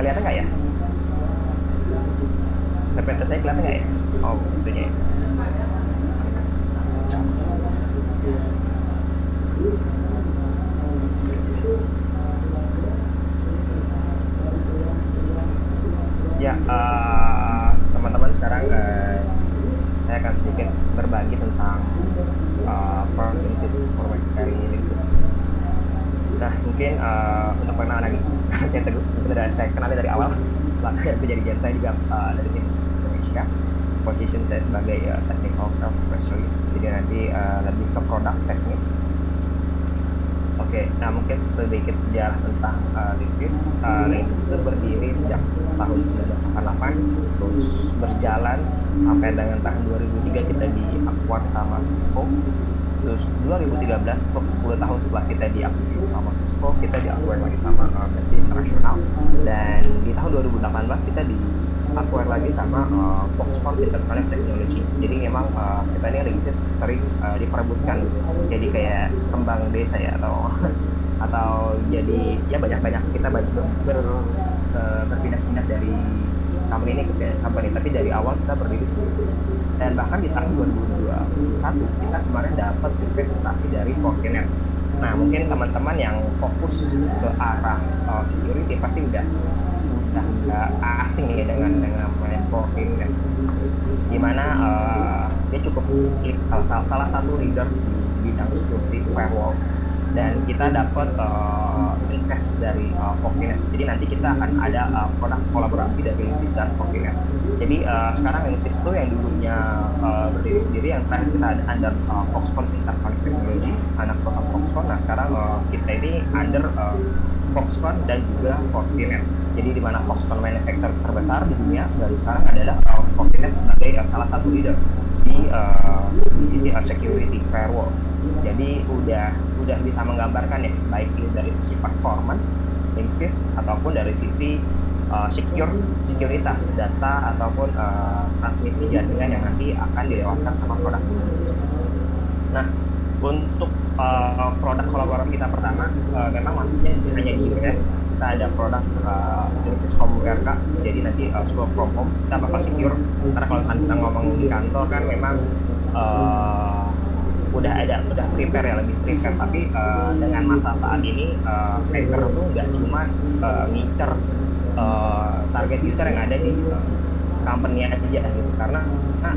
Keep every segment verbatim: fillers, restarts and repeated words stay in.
kelihatan nggak ya? P P T saya kelihatan nggak ya? Oh, itunya ya. Ya, uh, teman-teman, sekarang uh, saya akan sedikit berbagi tentang uh, produk Linksys, informasi dari Linksys. Nah, mungkin uh, untuk perkenalan lagi, saya teguh, benar saya kenalnya dari awal. Saya jadi Jen, saya juga uh, dari Linksys Indonesia. Position saya sebagai uh, technical sales specialist, jadi nanti uh, lebih ke produk teknis. Oke, nah mungkin sedikit sejarah tentang uh, Linksys. Uh, Linksys itu berdiri sejak tahun seribu sembilan ratus delapan puluh delapan, terus berjalan sampai dengan tahun dua ribu tiga kita di-acquire sama Cisco. Terus dua ribu tiga belas, untuk sepuluh tahun setelah kita diakuisisi sama Cisco, kita di-acquire lagi sama uh, B T International. Dan di tahun dua ribu delapan belas kita di-acquire lagi sama uh, Foxconn Interconnect Technology. Jadi memang uh, kita ini Linksys sering uh, diperebutkan jadi kayak kembang desa ya, atau atau jadi ya banyak-banyak kita banyak ber, ber, uh, berpindah-pindah dari company ini ke company, tapi dari awal kita berdiri sendiri. Dan bahkan di tahun dua ribu dua puluh satu kita kemarin dapat investasi dari Fortinet. Nah, mungkin teman-teman yang fokus ke arah uh, security pasti udah udah nggak asing ya dengan dengan namanya Fortinet, dimana uh, dia cukup salah, salah satu leader di bidang security firewall. Dan kita dapat uh, invest dari uh, Fortinet. Jadi nanti kita akan ada uh, produk kolaborasi dari Linksys dan Fortinet. Jadi uh, sekarang Linksys itu yang dulunya uh, berdiri sendiri, yang terakhir kita ada under uh, Foxconn Interconnect Technology, anak perusahaan Foxconn. Nah sekarang uh, kita ini under uh, Foxconn dan juga Fortinet. Jadi di mana Foxconn manufacturer terbesar di dunia dari sekarang adalah uh, Fortinet sebagai uh, salah satu leader di, uh, di sisi uh, security firewall. Jadi udah udah bisa menggambarkan ya, baik dari sisi performance Linksys ataupun dari sisi uh, secure sekuritas data ataupun uh, transmisi jaringan yang nanti akan dilewatkan sama produk Linksys. Nah, untuk uh, produk kolaborasi kita pertama uh, memang maksudnya hanya di U S. Kita ada produk uh, Linksys Com R K, jadi nanti uh, sebuah from home kita bakal secure. Karena kalau misalnya kita ngomong di kantor kan memang uh, udah ada udah prepare ya, lebih prepare, tapi uh, dengan masa saat ini uh, hacker tuh nggak cuma uh, ngincer uh, target user yang ada di uh, company aja gitu, karena nah,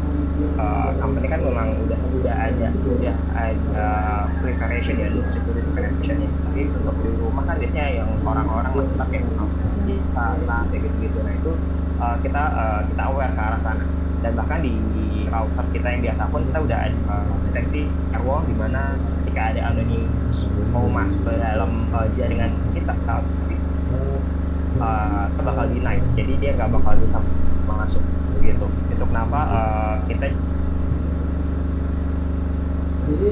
uh, company kan memang udah udah ada udah ada preparation ya, security preparation ya. Tapi untuk di rumah kan biasanya yang orang-orang masih pakai kita lah kayak gitu-gitu. Nah itu uh, kita uh, kita aware ke arah sana. Dan bahkan di, di router kita yang biasa pun kita udah ada uh, deteksi firewall, di mana ketika ada anonymous mau masuk ke dalam uh, jaringan kita, uh, kita bakal deny, jadi dia nggak bakal bisa masuk gitu. Itu kenapa uh, kita jadi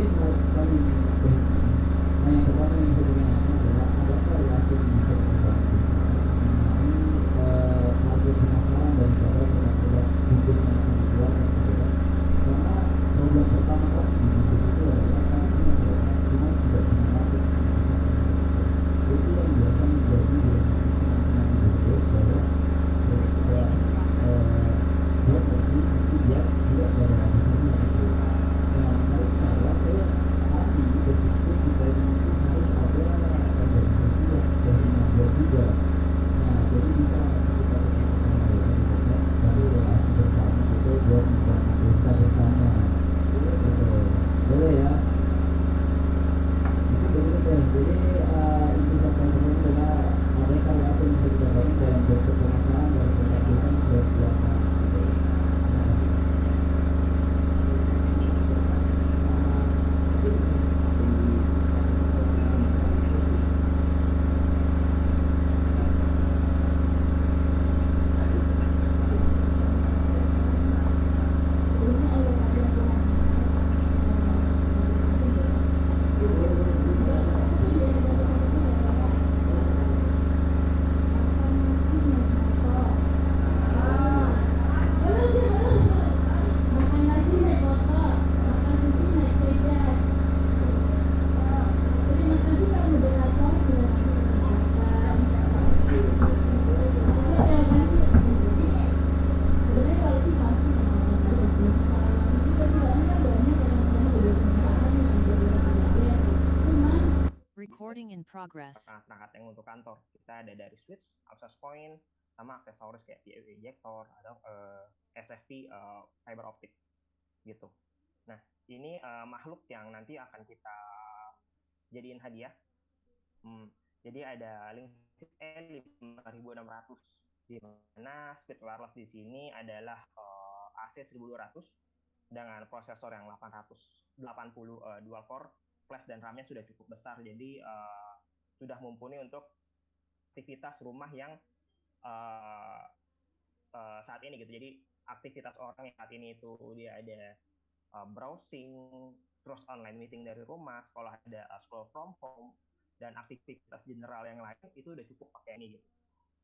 Recording in progress. perangkat-perangkat yang untuk kantor. Kita ada dari switch, access point, sama aksesoris kayak P A V ejector atau uh, S F P uh, fiber optic gitu. Nah, ini uh, makhluk yang nanti akan kita jadiin hadiah. Hmm, jadi ada Linksys E lima ribu enam ratus di mana speed wireless di sini adalah uh, A C seribu dua ratus dengan prosesor yang delapan ratus delapan puluh uh, dual core, flash dan RAM-nya sudah cukup besar, jadi uh, sudah mumpuni untuk aktivitas rumah yang uh, uh, saat ini gitu. Jadi aktivitas orang yang saat ini itu dia ada uh, browsing, terus online meeting dari rumah, sekolah ada uh, school from home, dan aktivitas general yang lain itu udah cukup pakai ini gitu.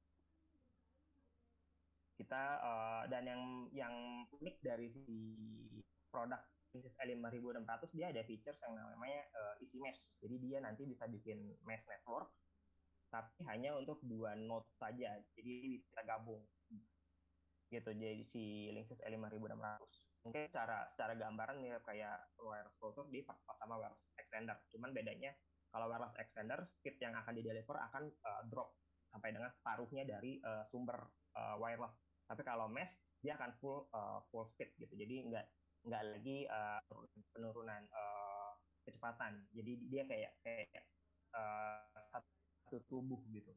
Kita uh, dan yang yang unik dari si produk Linksys E lima ribu enam ratus, dia ada features yang namanya uh, easy mesh. Jadi dia nanti bisa bikin mesh network, tapi hanya untuk dua node saja. Jadi bisa gabung gitu. Jadi si Linksys E lima ribu enam ratus mungkin secara secara gambaran mirip kayak wireless router di sama wireless extender. Cuman bedanya kalau wireless extender speed yang akan di deliver akan uh, drop sampai dengan separuhnya dari uh, sumber uh, wireless. Tapi kalau mesh dia akan full uh, full speed gitu. Jadi nggak nggak lagi uh, penurunan uh, kecepatan. Jadi dia kayak kayak uh, satu tubuh gitu.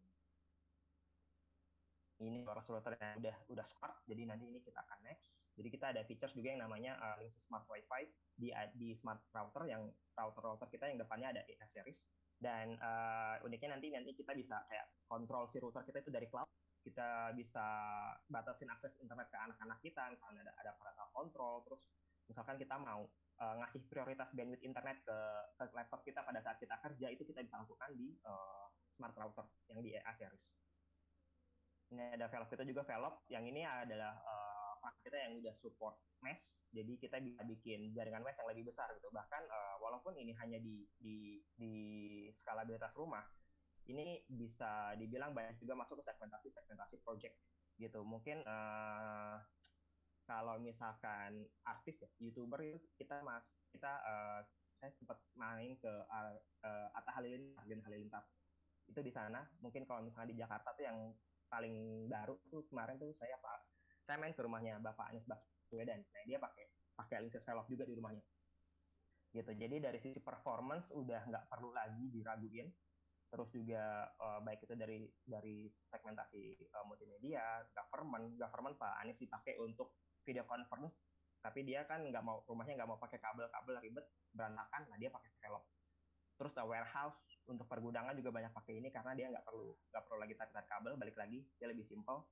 Ini wireless router yang udah udah smart, jadi nanti ini kita akan next. Jadi kita ada features juga yang namanya uh, Linksys Smart Wi-Fi di di smart router, yang router-router kita yang depannya ada E A series, dan uh, uniknya nanti nanti kita bisa kayak kontrol si router kita itu dari cloud. Kita bisa batasin akses internet ke anak-anak kita, misalnya ada ada parental control. Terus misalkan kita mau uh, ngasih prioritas bandwidth internet ke, ke laptop kita pada saat kita kerja, itu kita bisa lakukan di uh, smart router yang di E A series. Ini ada velg kita juga, velg yang ini adalah uh, kita yang udah support mesh, jadi kita bisa bikin jaringan mesh yang lebih besar gitu. Bahkan uh, walaupun ini hanya di di di skalabilitas rumah, ini bisa dibilang banyak juga masuk ke segmentasi segmentasi project gitu. Mungkin uh, kalau misalkan artis ya, youtuber itu kita mas kita uh, saya sempat main ke uh, uh, Atta Halilintar, Gen Halilintar itu di sana. Mungkin kalau misalnya di Jakarta tuh yang paling baru tuh kemarin tuh saya pak saya main ke rumahnya Bapak Anies Baswedan. Nah dia pakai pakai Linksys velg juga di rumahnya gitu. Jadi dari sisi performance udah nggak perlu lagi diraguin. Terus juga uh, baik itu dari dari segmentasi uh, multimedia, government government Pak Anies dipakai untuk video conference, tapi dia kan nggak mau, rumahnya nggak mau pakai kabel-kabel ribet berantakan. Nah dia pakai velg. Terus uh, warehouse untuk pergudangan juga banyak pakai ini karena dia nggak perlu nggak perlu lagi tarik kabel, balik lagi dia lebih simple.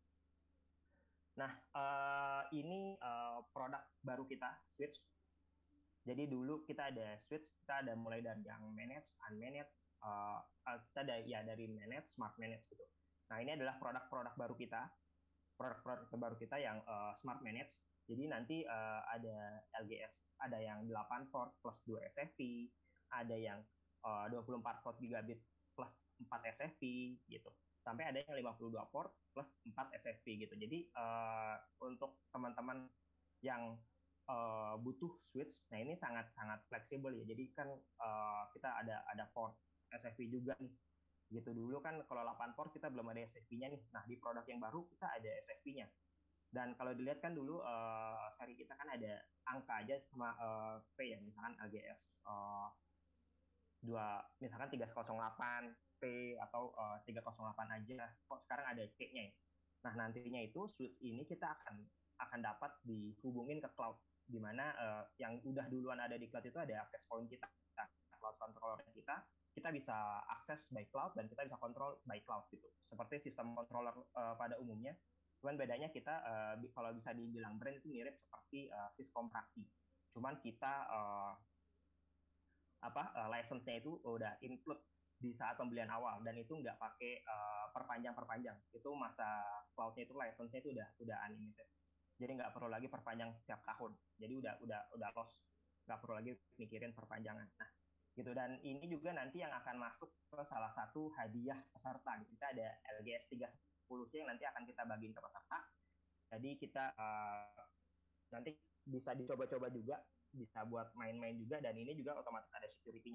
Nah uh, ini uh, produk baru kita switch. Jadi dulu kita ada switch, kita ada mulai dari yang manage, unmanaged, uh, uh, kita ada ya dari manage, smart manage gitu. Nah ini adalah produk-produk baru kita, produk-produk baru kita yang uh, smart manage. Jadi nanti uh, ada L G S, ada yang delapan port plus dua S F P, ada yang uh, dua puluh empat port gigabit plus empat S F P gitu. Sampai ada yang lima puluh dua port plus empat S F P gitu. Jadi uh, untuk teman-teman yang uh, butuh switch, nah ini sangat-sangat fleksibel ya. Jadi kan uh, kita ada ada port S F P juga nih gitu. Dulu kan kalau delapan port kita belum ada S F P-nya nih. Nah di produk yang baru kita ada S F P-nya. Dan kalau dilihat kan dulu uh, seri kita kan ada angka aja sama uh, P ya, misalkan L G S uh, dua, misalkan tiga nol delapan P atau uh, tiga nol delapan aja. Kok sekarang ada C-nya ya. Nah nantinya itu switch ini kita akan akan dapat dihubungin ke cloud, di mana uh, yang udah duluan ada di cloud itu ada access point kita, cloud controller kita, kita bisa akses by cloud dan kita bisa kontrol by cloud gitu. Seperti sistem controller uh, pada umumnya. Cuman bedanya kita uh, kalau bisa dibilang brand itu mirip seperti uh, Syscom Prakti. Cuman kita uh, apa uh, license-nya itu udah include di saat pembelian awal, dan itu nggak pakai uh, perpanjang-perpanjang. Itu masa cloud-nya itu license-nya itu udah udah unlimited. Jadi nggak perlu lagi perpanjang setiap tahun. Jadi udah udah udah loss, nggak perlu lagi mikirin perpanjangan. Nah, gitu. Dan ini juga nanti yang akan masuk ke salah satu hadiah peserta. Kita ada L G S tiga sepuluh C yang nanti akan kita bagiin ke peserta. Jadi kita uh, nanti bisa dicoba-coba juga, bisa buat main-main juga, dan ini juga otomatis ada security-nya.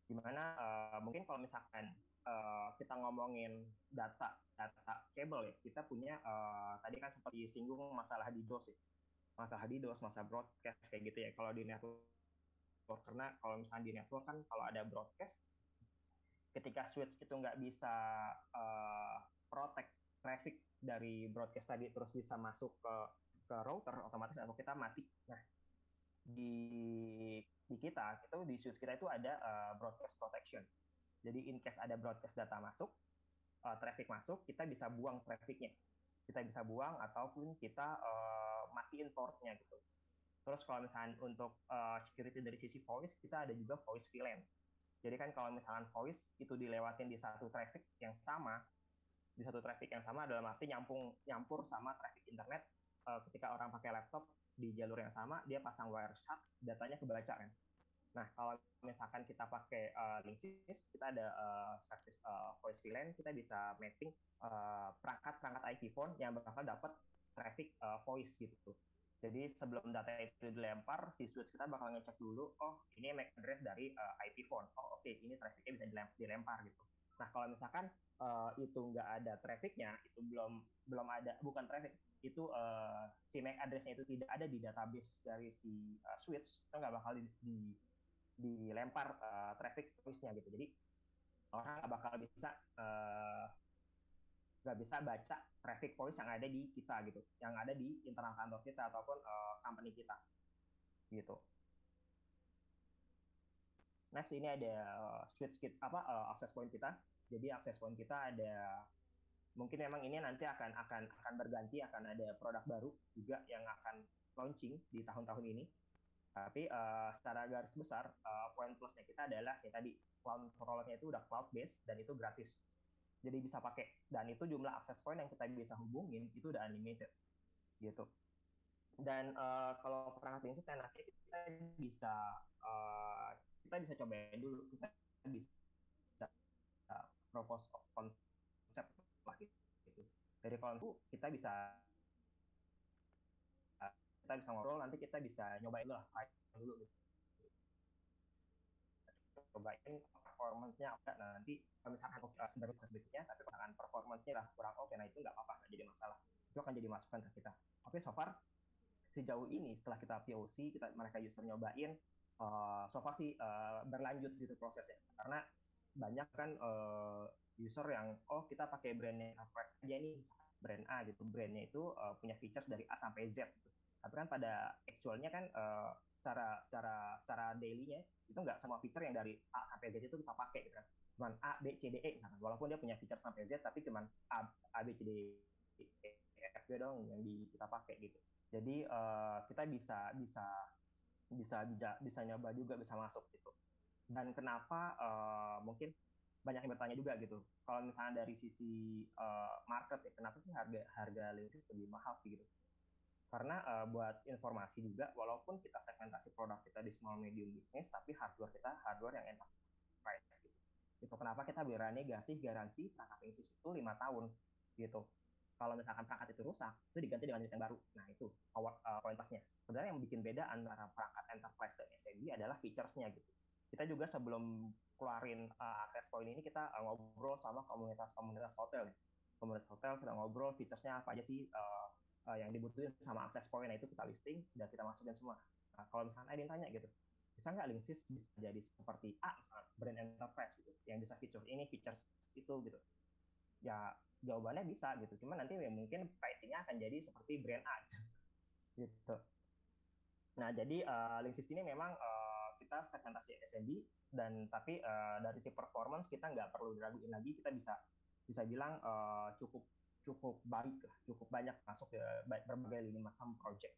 Dimana uh, mungkin kalau misalkan uh, kita ngomongin data data kabel ya, kita punya uh, tadi kan seperti singgung masalah DDoS ya, masalah DDoS, masalah broadcast kayak gitu ya. Kalau di network, karena kalau misalnya di network kan kalau ada broadcast, ketika switch itu nggak bisa uh, protect traffic dari broadcast tadi terus bisa masuk ke ke router, otomatis network kita mati. Nah, di di kita itu di switch kita itu ada uh, broadcast protection. Jadi in case ada broadcast data masuk, uh, traffic masuk, kita bisa buang trafficnya. Kita bisa buang ataupun kita uh, matiin portnya gitu. Terus kalau misalnya untuk uh, security dari sisi voice, kita ada juga voice V LAN. Jadi kan kalau misalnya voice itu dilewatin di satu traffic yang sama, di satu traffic yang sama dalam arti nyampung nyampur sama traffic internet, uh, ketika orang pakai laptop di jalur yang sama, dia pasang Wireshark, datanya kebaca kan. Nah, kalau misalkan kita pakai uh, Linksys, kita ada uh, service uh, voice V LAN, kita bisa mapping uh, perangkat-perangkat I P phone yang bakal dapat traffic uh, voice gitu. Jadi sebelum data itu dilempar, si switch kita bakal ngecek dulu, oh ini M A C address dari uh, I P phone. Oh oke, okay, ini trafficnya bisa dilempar gitu. Nah kalau misalkan uh, itu nggak ada trafficnya, itu belum belum ada, bukan traffic, itu uh, si M A C addressnya itu tidak ada di database dari si uh, switch, itu nggak bakal di, di dilempar uh, traffic voice-nya gitu. Jadi orang nggak bakal bisa uh, nggak bisa baca traffic voice yang ada di kita gitu, yang ada di internal kantor kita ataupun uh, company kita gitu. Next ini ada uh, switch kit apa uh, access point kita. Jadi access point kita ada, mungkin memang ini nanti akan akan akan berganti, akan ada produk baru juga yang akan launching di tahun-tahun ini. Tapi uh, secara garis besar, uh, poin plusnya kita adalah ya tadi cloud rollernya itu udah cloud based dan itu gratis. Jadi bisa pakai, dan itu jumlah access point yang kita bisa hubungin itu udah unlimited gitu. Dan uh, kalau perangkat Linksys enaknya kita bisa uh, kita bisa cobain dulu, kita bisa uh, propose of concept lah gitu. Dari kalau kita bisa uh, kita bisa ngobrol, nanti kita bisa nyobain dulu lah, dulu gitu. Cobain performance-nya apa. Nah, nanti kalau misalkan uh, sebenarnya proses berikutnya, tapi kalau misalkan performance-nya lah kurang oke, okay, nah itu nggak apa-apa, nggak jadi masalah. Itu akan jadi masukan ke kita. Oke, okay, so far sejauh ini setelah kita P O C, kita mereka user nyobain, uh, so far sih uh, berlanjut gitu prosesnya. Karena banyak kan uh, user yang oh kita pakai brandnya enterprise aja nih, brand A gitu, brandnya itu uh, punya features dari A sampai Z gitu. Tapi kan pada actualnya kan uh, secara secara secara daily-nya itu nggak semua feature yang dari A sampai Z itu kita pakai gitu kan. Cuman A, B, C, D, E misalkan. Walaupun dia punya feature sampai Z, tapi cuman A, A B, C, D, E, F, G dong yang di, kita pakai gitu. Jadi uh, kita bisa bisa bisa bisa bisa nyoba juga, bisa masuk gitu. Dan kenapa uh, mungkin banyak yang bertanya juga gitu. Kalau misalnya dari sisi uh, market ya, kenapa sih harga harga Linksys lebih mahal gitu? Karena uh, buat informasi juga, walaupun kita segmentasi produk kita di small medium business, tapi hardware kita hardware yang enterprise gitu. Itu kenapa kita berani ngasih garansi perangkat Linksys itu lima tahun gitu. Kalau misalkan perangkat itu rusak, itu diganti dengan unit yang baru. Nah itu power, uh, poin plusnya. Sebenarnya yang bikin beda antara perangkat enterprise dan S M B adalah features-nya gitu. Kita juga sebelum keluarin uh, access point ini, kita uh, ngobrol sama komunitas-komunitas hotel. Komunitas hotel, kita ngobrol features-nya apa aja sih uh, uh, yang dibutuhin sama access point. Nah itu kita listing dan kita masukin semua. Nah, kalau misalkan ada yang tanya gitu, bisa nggak Linksys bisa jadi seperti A misalnya, brand enterprise gitu, yang bisa feature ini, features itu gitu. Ya jawabannya bisa gitu, cuman nanti ya mungkin pricing-nya akan jadi seperti brand A gitu. Nah jadi uh, Linksys ini memang uh, kita segmentasi S M B, dan tapi uh, dari si performance kita nggak perlu diraguin lagi, kita bisa bisa bilang uh, cukup cukup baik lah, cukup banyak masuk ke berbagai lini macam project.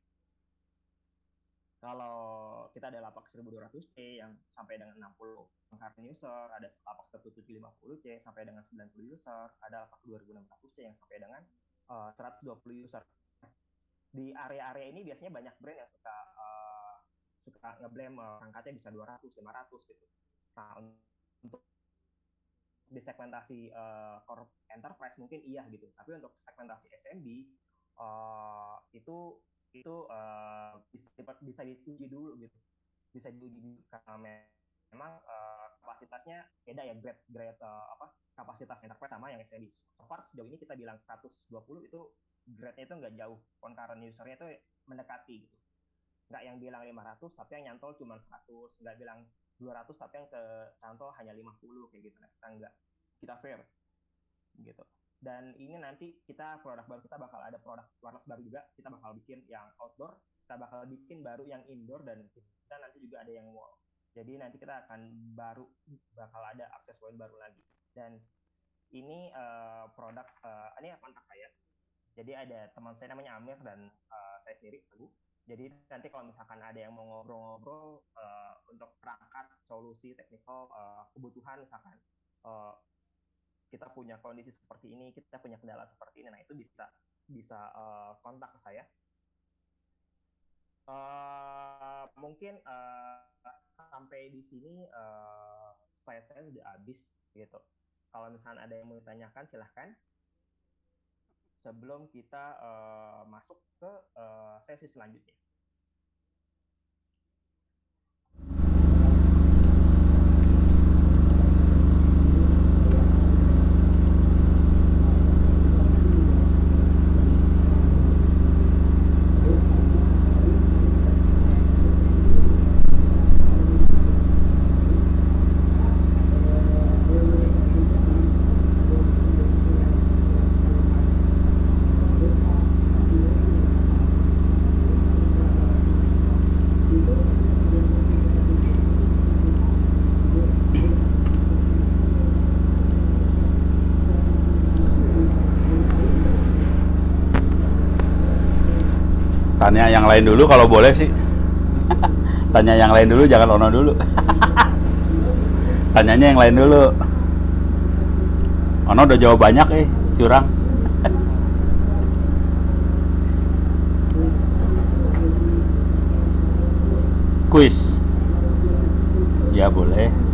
Kalau kita ada lapak seribu dua ratus C yang sampai dengan enam puluh current user, ada lapak seribu tujuh ratus lima puluh C sampai dengan sembilan puluh user, ada lapak dua ribu enam ratus C yang sampai dengan uh, seratus dua puluh user. Di area-area ini biasanya banyak brand yang suka uh, suka ngeblame uh, perangkatnya bisa dua ratus, lima ratus gitu. Nah, untuk di segmentasi uh, core enterprise mungkin iya gitu, tapi untuk segmentasi S M B uh, itu itu uh, bisa bisa diuji dulu gitu, bisa diuji dulu karena memang uh, kapasitasnya beda ya, grade grade uh, apa kapasitas enterprise sama yang extended. So far sejauh ini kita bilang seratus dua puluh itu grade-nya itu nggak jauh, concurrent usernya itu mendekati gitu. Nggak yang bilang lima ratus tapi yang nyantol cuma seratus, nggak bilang dua ratus tapi yang ke cantol hanya lima puluh kayak gitu. Nah, kita nggak, kita fair gitu. Dan ini nanti kita produk baru, kita bakal ada produk wireless baru juga, kita bakal bikin yang outdoor, kita bakal bikin baru yang indoor, dan kita nanti juga ada yang wall. Jadi nanti kita akan baru bakal ada akses point baru lagi. Dan ini uh, produk uh, ini kontak saya. Jadi ada teman saya namanya Amir dan uh, saya sendiri Teguh. Jadi nanti kalau misalkan ada yang mau ngobrol-ngobrol uh, untuk perangkat, solusi, teknikal, uh, kebutuhan misalkan uh, kita punya kondisi seperti ini, kita punya kendala seperti ini, nah itu bisa bisa uh, kontak ke saya. Uh, mungkin uh, sampai di sini uh, slide saya sudah habis gitu. Kalau misalnya ada yang mau ditanyakan silahkan. Sebelum kita uh, masuk ke uh, sesi selanjutnya. Tanya yang lain dulu kalau boleh sih. Tanya yang lain dulu, jangan Ono dulu. Tanyanya yang lain dulu. Ono udah jawab banyak eh, curang. Kuis. Ya boleh.